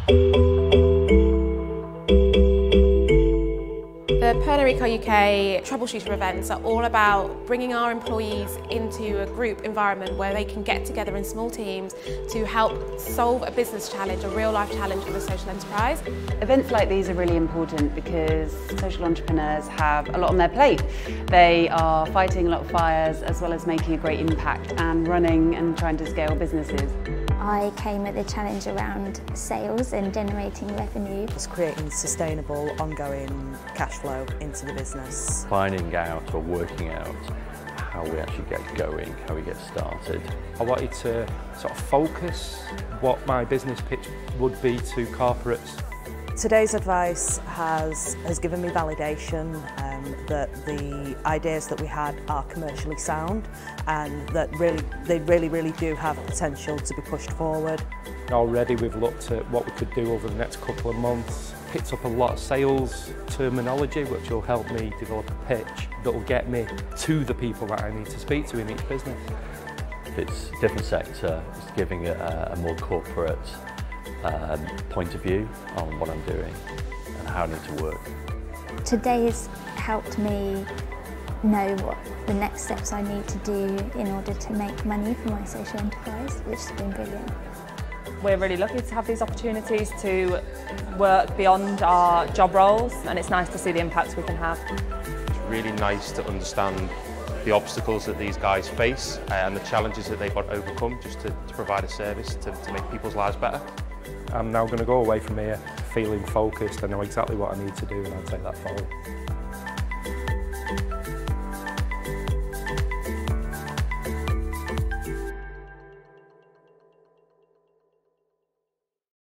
The Pernod Ricard UK Troubleshooter events are all about bringing our employees into a group environment where they can get together in small teams to help solve a business challenge, a real-life challenge with a social enterprise. Events like these are really important because social entrepreneurs have a lot on their plate. They are fighting a lot of fires as well as making a great impact and running and trying to scale businesses. I came at the challenge around sales and generating revenue. It's creating sustainable, ongoing cash flow into the business. Finding out or working out how we actually get going, how we get started. I wanted to sort of focus what my business pitch would be to corporates. Today's advice has given me validation that the ideas that we had are commercially sound and that they really do have potential to be pushed forward. Already we've looked at what we could do over the next couple of months, picked up a lot of sales terminology which will help me develop a pitch that will get me to the people that I need to speak to in each business. It's a different sector, it's giving it a more corporate point of view on what I'm doing and how I need to work. Today's helped me know what the next steps I need to do in order to make money for my social enterprise, which has been brilliant. We're really lucky to have these opportunities to work beyond our job roles, and it's nice to see the impact we can have. It's really nice to understand the obstacles that these guys face and the challenges that they've got to overcome just to provide a service to make people's lives better. I'm now going to go away from here feeling focused. I know exactly what I need to do and I'll take that forward.